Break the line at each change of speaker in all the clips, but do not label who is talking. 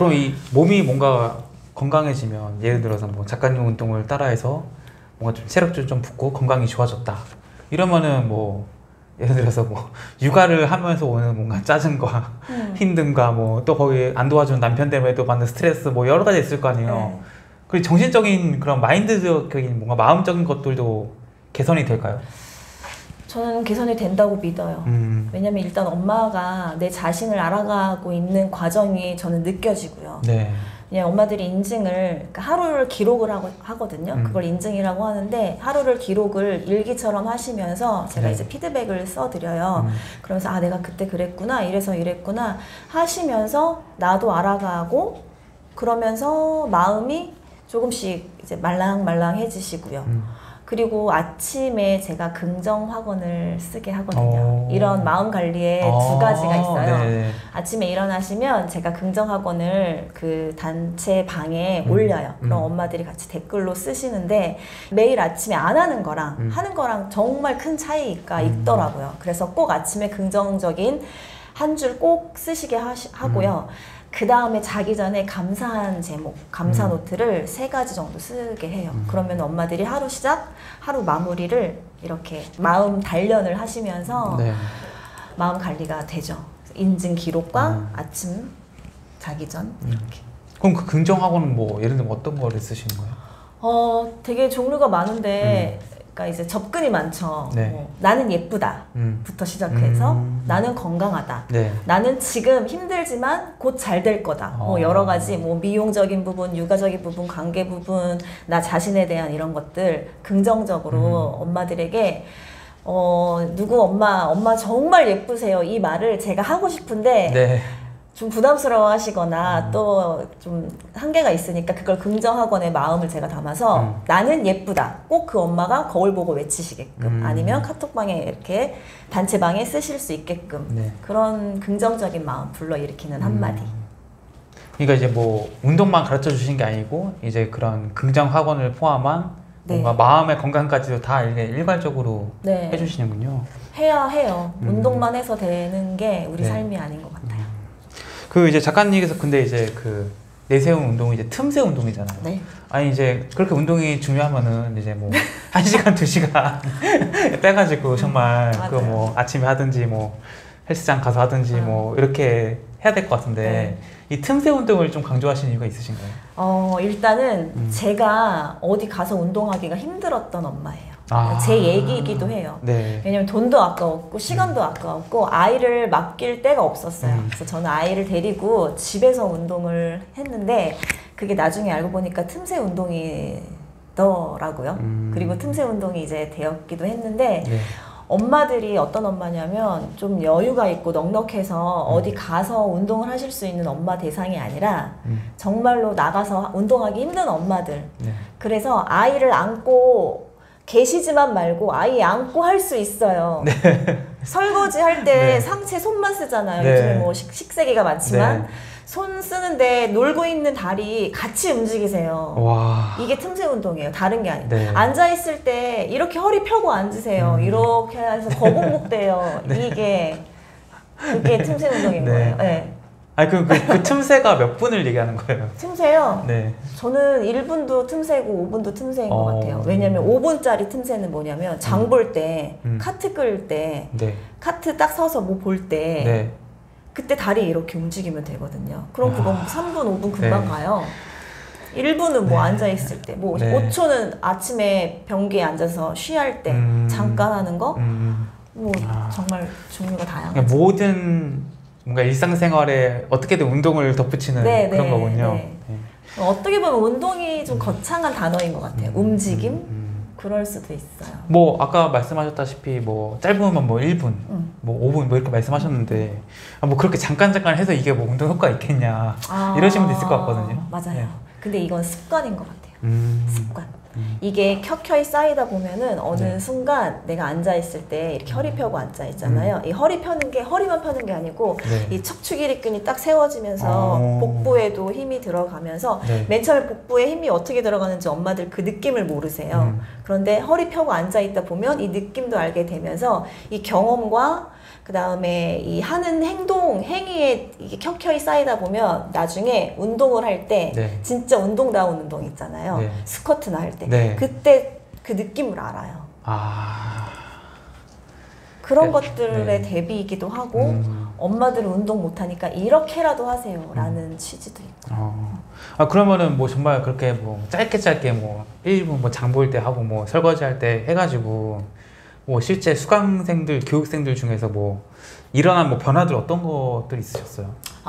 그럼 이 몸이 뭔가 건강해지면 예를 들어서 뭐 작가님 운동을 따라해서 뭔가 좀 체력도 좀 붙고 건강이 좋아졌다 이러면은 뭐 예를 들어서 뭐 육아를 하면서 오는 뭔가 짜증과 힘듦과 뭐 또 거기 안 도와주는 남편 때문에 또 받는 스트레스 뭐 여러 가지 있을 거 아니에요.
네.
그리고 정신적인 그런 마인드적인 뭔가 마음적인 것들도 개선이 될까요?
저는 개선이 된다고 믿어요. 왜냐면 일단 엄마가 내 자신을 알아가고 있는 과정이 저는 느껴지고요.
네.
그냥 엄마들이 인증을, 그러니까 하루를 기록을 하거든요. 그걸 인증이라고 하는데 하루를 기록을 일기처럼 하시면서 제가
네.
이제 피드백을 써드려요. 그러면서 아 내가 그때 그랬구나 이래서 이랬구나 하시면서 나도 알아가고 그러면서 마음이 조금씩 이제 말랑말랑해지시고요. 그리고 아침에 제가 긍정 확언을 쓰게 하거든요. 이런 마음 관리에 두 가지가 있어요.
네네.
아침에 일어나시면 제가 긍정 학원을 그 단체 방에 올려요. 그럼 엄마들이 같이 댓글로 쓰시는데 매일 아침에 안 하는 거랑 하는 거랑 정말 큰 차이가 있더라고요. 그래서 꼭 아침에 긍정적인 한 줄 꼭 쓰시게 하고요. 그 다음에 자기 전에 감사한 제목, 감사 노트를 3가지 정도 쓰게 해요. 그러면 엄마들이 하루 시작, 하루 마무리를 이렇게 마음 단련을 하시면서
네.
마음 관리가 되죠. 인증 기록과 아침 자기 전 이렇게.
그럼 그 긍정하고는 뭐 예를 들면 어떤 거를 쓰시는 거예요?
되게 종류가 많은데 그러니까 이제 접근이 많죠.
네.
뭐, 나는 예쁘다 부터 시작해서 나는 건강하다.
네.
나는 지금 힘들지만 곧 잘 될 거다. 뭐 여러 가지 뭐 미용적인 부분, 육아적인 부분, 관계 부분, 나 자신에 대한 이런 것들 긍정적으로 엄마들에게 누구 엄마 정말 예쁘세요 이 말을 제가 하고 싶은데
네.
좀 부담스러워 하시거나 또 좀 한계가 있으니까 그걸 긍정학원의 마음을 제가 담아서 나는 예쁘다 꼭 그 엄마가 거울 보고 외치시게끔 아니면 카톡방에 이렇게 단체방에 쓰실 수 있게끔
네.
그런 긍정적인 마음 불러일으키는 한마디.
그러니까 이제 뭐 운동만 가르쳐 주신 게 아니고 이제 그런 긍정 학원을 포함한
네.
뭔가 마음의 건강까지도 다 이게 일괄적으로
네.
해주시는군요.
해야 해요. 운동만 해서 되는 게 우리
네.
삶이 아닌 것 같아요.
그 이제 작가님께서 근데 이제 그 내세운 운동이 이제 틈새 운동이잖아요.
네.
아니 이제 그렇게 운동이 중요하면은 이제 뭐 1시간 2시간 빼가지고 정말 그
맞아요.
뭐 아침에 하든지 뭐 헬스장 가서 하든지 뭐 이렇게 해야 될 것 같은데 이 틈새 운동을 좀 강조하시는 이유가 있으신가요?
일단은 제가 어디 가서 운동하기가 힘들었던 엄마예요. 제 얘기이기도 해요.
네.
왜냐면 돈도 아까웠고 시간도 아까웠고 아이를 맡길 데가 없었어요. 그래서 저는 아이를 데리고 집에서 운동을 했는데 그게 나중에 알고 보니까 틈새 운동이더라고요. 그리고 틈새 운동이 이제 되었기도 했는데
네.
엄마들이 어떤 엄마냐면 좀 여유가 있고 넉넉해서 어디 가서 운동을 하실 수 있는 엄마 대상이 아니라 정말로 나가서 운동하기 힘든 엄마들.
네.
그래서 아이를 안고 계시지만 말고 아이 안고 할 수 있어요.
네.
설거지 할 때
네.
상체 손만 쓰잖아요.
네.
요즘에 뭐 식세기가 많지만
네.
손 쓰는데 놀고 있는 다리 같이 움직이세요.
와.
이게 틈새 운동이에요. 다른 게 아니에요.
네.
앉아있을 때 이렇게 허리 펴고 앉으세요. 이렇게 해서 거북목 돼요.
네.
그게 틈새 운동인
네.
거예요. 네.
아니 그 틈새가 몇 분을 얘기하는 거예요?
틈새요?
네.
저는 1분도 틈새고 5분도 틈새인 것 같아요. 왜냐면 5분짜리 틈새는 뭐냐면 장 볼 때, 카트 끌 때,
네.
카트 딱 서서 뭐 볼 때
네.
그때 다리 이렇게 움직이면 되거든요. 그럼 그건 3분, 5분 금방
네.
가요. 1분은 뭐 앉아있을 때, 뭐
네.
5초는 아침에 변기에 앉아서 쉬할 때 잠깐 하는 거, 뭐 정말 종류가 다양하죠.
그러니까 모든 뭔가 일상생활에 어떻게든 운동을 덧붙이는
네,
그런
네,
거군요.
네.
네.
어떻게 보면 운동이 좀 거창한 단어인 것 같아요. 움직임? 그럴 수도 있어요.
뭐 아까 말씀하셨다시피 뭐 짧으면 뭐 1분, 뭐 5분 뭐 이렇게 말씀하셨는데 뭐 그렇게 잠깐 해서 이게 뭐 운동 효과 있겠냐 이러신 분도 있을 것 같거든요.
맞아요.
네.
근데 이건 습관인 것 같아요. 습관. 이게 켜켜이 쌓이다 보면은 어느
네.
순간 내가 앉아있을 때 이렇게 허리 펴고 앉아있잖아요. 이 허리 펴는 게 허리만 펴는 게 아니고
네.
이 척추 기립근이 딱 세워지면서 복부에도 힘이 힘이 들어가면서
네.
맨 처음에 복부에 힘이 어떻게 들어가는지 엄마들 그 느낌을 모르세요. 그런데 허리 펴고 앉아있다 보면 이 느낌도 알게 되면서 이 경험과 그 다음에 이 하는 행위에 이게 켜켜이 쌓이다 보면 나중에 운동을 할 때
네.
진짜 운동다운 운동 있잖아요.
네.
스쿼트나 할 때.
네.
그때 그 느낌을 알아요. 그런
네.
것들의
네.
대비이기도 하고 엄마들은 운동 못하니까 이렇게라도 하세요 라는 취지도 있고.
그러면은 뭐 정말 그렇게 뭐 짧게 뭐 1분 뭐 장 볼 때 하고 뭐 설거지 할 때 해가지고 뭐 실제 수강생들, 교육생들 중에서 뭐 일어난 뭐 변화들 어떤 것들이 있으셨어요?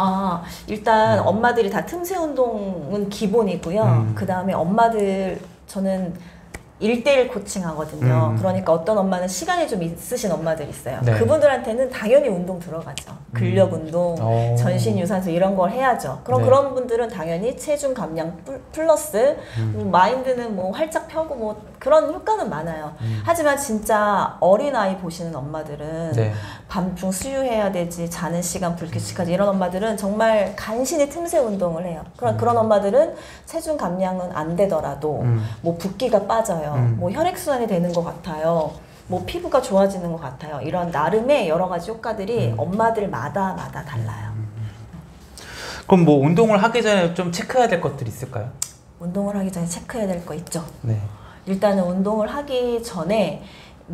일단 엄마들이 다 틈새 운동은 기본이고요. 그 다음에 엄마들 저는 1대1 코칭하거든요. 그러니까 어떤 엄마는 시간이 좀 있으신 엄마들이 있어요.
네.
그분들한테는 당연히 운동 들어가죠. 근력 운동, 전신 유산소 이런 걸 해야죠. 그럼
네.
그런 분들은 당연히 체중 감량 플러스 마인드는 뭐 활짝 펴고 뭐 그런 효과는 많아요. 하지만 진짜 어린아이 보시는 엄마들은
네.
밤중 수유해야 되지, 자는 시간 불규칙하지, 이런 엄마들은 정말 간신히 틈새 운동을 해요. 그런 엄마들은 체중 감량은 안 되더라도 뭐 붓기가 빠져요. 뭐 혈액순환이 되는 것 같아요. 뭐 피부가 좋아지는 것 같아요. 이런 나름의 여러 가지 효과들이 엄마들마다 달라요.
그럼 뭐 운동을 하기 전에 좀 체크해야 될 것들이 있을까요?
운동을 하기 전에 체크해야 될 거 있죠.
네.
일단은 운동을 하기 전에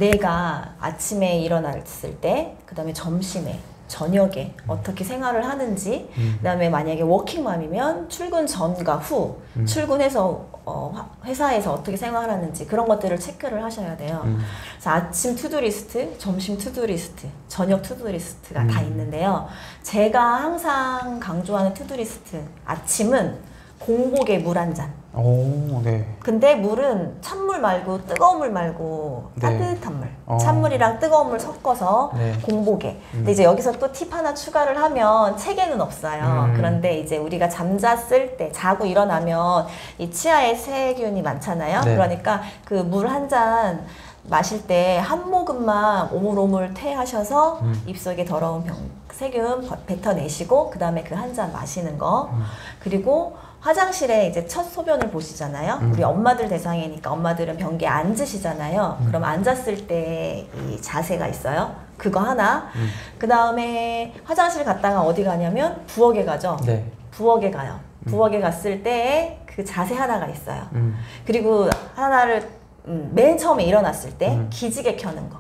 내가 아침에 일어났을 때, 그 다음에 점심에, 저녁에 어떻게 생활을 하는지, 그 다음에 만약에 워킹맘이면 출근 전과 후, 출근해서 회사에서 어떻게 생활하는지 그런 것들을 체크를 하셔야 돼요. 그래서 아침 투두리스트, 점심 투두리스트, 저녁 투두리스트가 다 있는데요. 제가 항상 강조하는 투두리스트, 아침은 공복에 물 한 잔.
네.
근데 물은 찬물 말고 뜨거운 물 말고 따뜻한 물. 찬물이랑 뜨거운 물 섞어서
네.
공복에. 근데 이제 여기서 또 팁 하나 추가를 하면 책에는 없어요. 그런데 이제 우리가 잠잤을 때, 자고 일어나면 이 치아에 세균이 많잖아요.
네.
그러니까 그 물 한 잔 마실 때 한 모금만 오물오물 퇴하셔서 입속에 더러운 세균 뱉어내시고 그 다음에 그 한 잔 마시는 거. 그리고 화장실에 이제 첫 소변을 보시잖아요. 우리 엄마들 대상이니까 엄마들은 변기에 앉으시잖아요. 그럼 앉았을 때 이 자세가 있어요. 그거 하나. 그 다음에 화장실 갔다가 어디 가냐면 부엌에 가죠.
네.
부엌에 가요. 부엌에 갔을 때 그 자세 하나가 있어요. 그리고 하나를 맨 처음에 일어났을 때 기지개 켜는 거.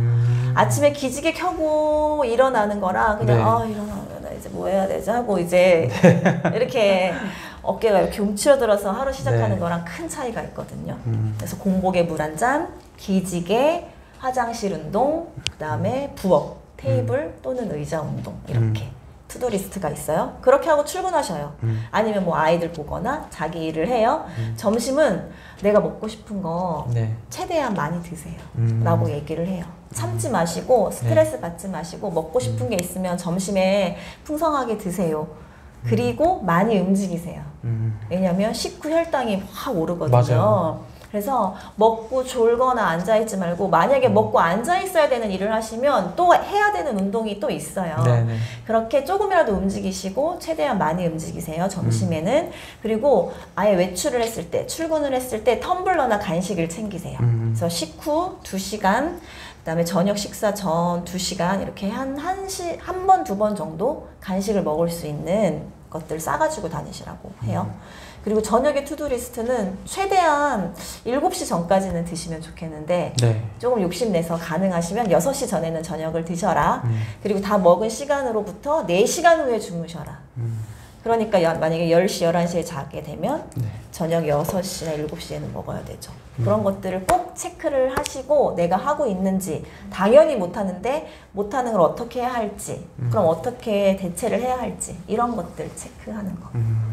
아침에 기지개 켜고 일어나는 거랑 그냥
네.
일어나면 이제 뭐 해야 되지 하고 이제 이렇게 어깨가 이렇게 움츠러들어서 하루 시작하는
네.
거랑 큰 차이가 있거든요. 그래서 공복에 물 한 잔, 기지개, 화장실 운동, 그 다음에 부엌, 테이블 또는 의자 운동 이렇게 투두리스트가 있어요. 그렇게 하고 출근하셔요. 아니면 뭐 아이들 보거나 자기 일을 해요. 점심은 내가 먹고 싶은 거
네.
최대한 많이 드세요 라고 얘기를 해요. 참지 마시고 스트레스 받지 마시고 먹고 싶은 게 있으면 점심에 풍성하게 드세요. 그리고 많이 움직이세요. 왜냐면 식후 혈당이 확 오르거든요.
맞아요.
그래서 먹고 졸거나 앉아있지 말고 만약에 먹고 앉아있어야 되는 일을 하시면 또 해야 되는 운동이 또 있어요.
네네.
그렇게 조금이라도 움직이시고 최대한 많이 움직이세요. 점심에는. 그리고 아예 외출을 했을 때, 출근을 했을 때 텀블러나 간식을 챙기세요. 그래서 식후 2시간, 그다음에 저녁 식사 전 2시간 이렇게 한 번, 2번 정도 간식을 먹을 수 있는 것들 싸가지고 다니시라고 해요. 그리고 저녁의 투두리스트는 최대한 7시 전까지는 드시면 좋겠는데
네.
조금 욕심내서 가능하시면 6시 전에는 저녁을 드셔라. 그리고 다 먹은 시간으로부터 4시간 후에 주무셔라. 그러니까 만약에 10시, 11시에 자게 되면 저녁 6시나 7시에는 먹어야 되죠. 그런 것들을 꼭 체크를 하시고 내가 하고 있는지, 당연히 못하는데 못하는 걸 어떻게 해야 할지, 그럼 어떻게 대체를 해야 할지 이런 것들 체크하는 거.